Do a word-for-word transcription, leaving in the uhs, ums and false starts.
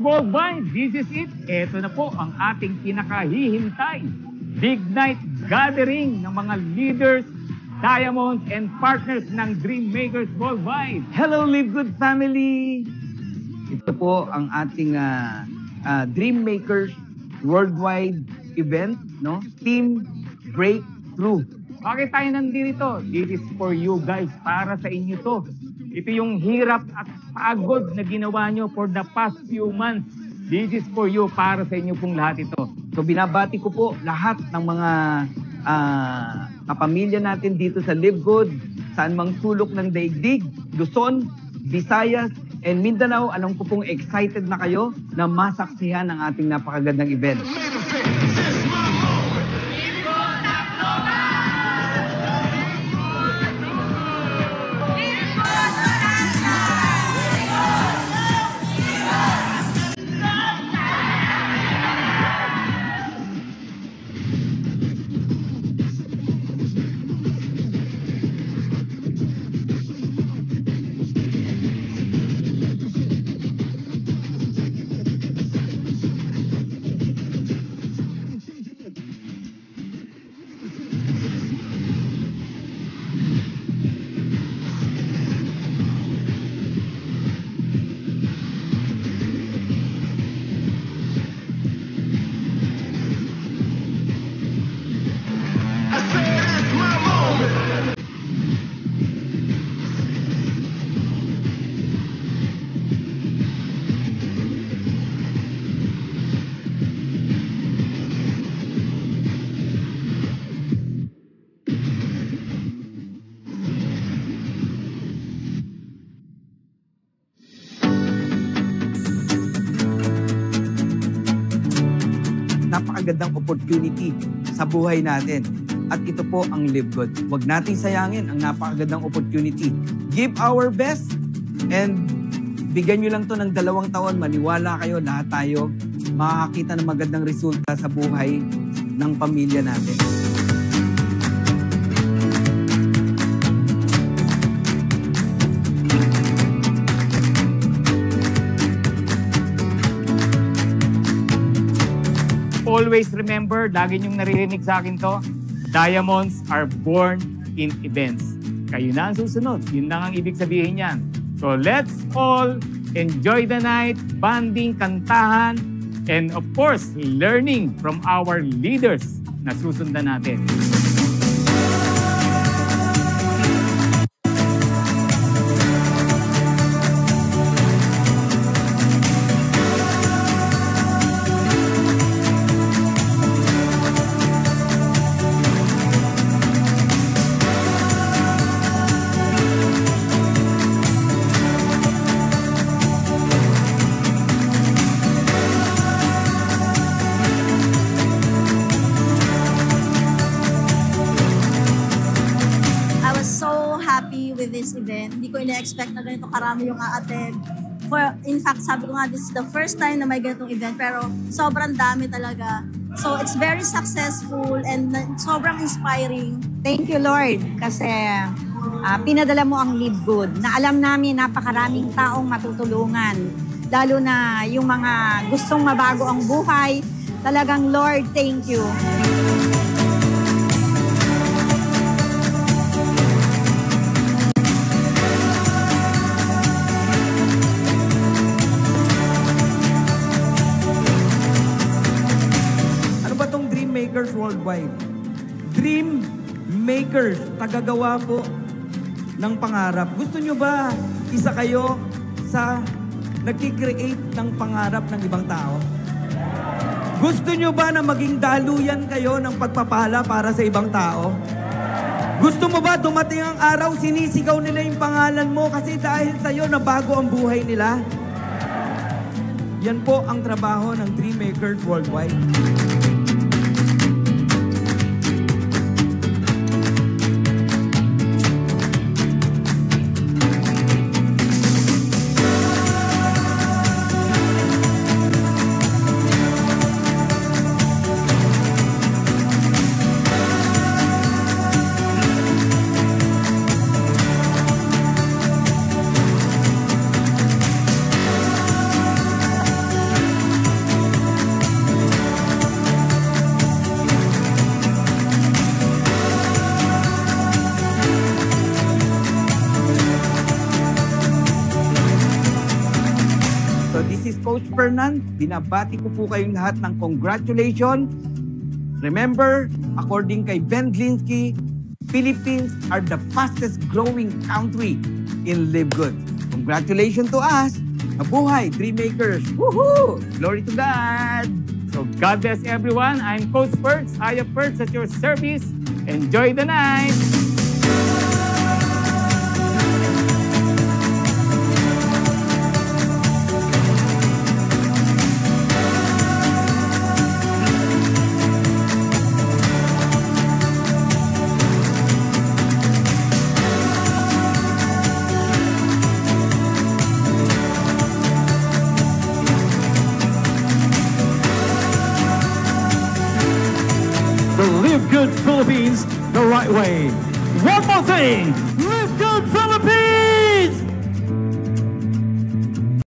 Worldwide, this is it. Ito na po ang ating pinakahihintay. Big night gathering ng mga leaders, diamonds, and partners ng Dream Makers Worldwide. Hello, Live Good family! Ito po ang ating uh, uh, Dream Makers Worldwide event, no? Team Breakthrough. Bakit tayo nandito? This is for you guys. Para sa inyo to. Ito yung hirap at pagod na ginawa nyo for the past few months. This is for you. Para sa inyo pong lahat ito. So binabati ko po lahat ng mga uh, kapamilya natin dito sa Live Good, saan mang sulok ng daigdig, Luzon, Visayas, and Mindanao. Alam ko pong excited na kayo na masaksihan ang ating napakagandang event. Napakagandang opportunity sa buhay natin. At ito po ang Live Good. Huwag nating sayangin ang napakagandang opportunity. Give our best and bigyan nyo lang to ng dalawang taon. Maniwala kayo, lahat tayo makakakita ng magandang resulta sa buhay ng pamilya natin. Always remember, lagi niyong naririnig sa akin to, diamonds are born in events. Kayo na ang susunod. Yun lang ang ibig sabihin niyan. So let's all enjoy the night, banding, kantahan, and of course, learning from our leaders na susundan natin. With this event. Hindi ko ina-expect na ganito karami yung a-attend. For, in fact, sabi ko nga, this is the first time na may ganitong event, pero sobrang dami talaga. So, it's very successful and sobrang inspiring. Thank you, Lord, kasi uh, pinadala mo ang Live Good, na alam namin napakaraming taong matutulungan. Lalo na yung mga gustong mabago ang buhay. Talagang, Lord, thank you. Makers Worldwide. Dream Makers, tagagawa po ng pangarap. Gusto nyo ba isa kayo sa nagkikreate ng pangarap ng ibang tao? Gusto nyo ba na maging daluyan kayo ng pagpapala para sa ibang tao? Gusto mo ba dumating ang araw, sinisigaw nila yung pangalan mo kasi dahil sa'yo nabago ang buhay nila? Yan po ang trabaho ng Dream Makers Worldwide. This is Coach Fernan. Binabati ko po kayong lahat ng congratulations. Remember, according kay Ben Glinsky, Philippines are the fastest growing country in Live Good. Congratulations to us. Mabuhay, Dreammakers. Woohoo! Glory to God. So God bless everyone. I'm Coach Perks, Aya Perks at your service. Enjoy the night. Live Good Philippines the right way. One more thing. Live Good Philippines!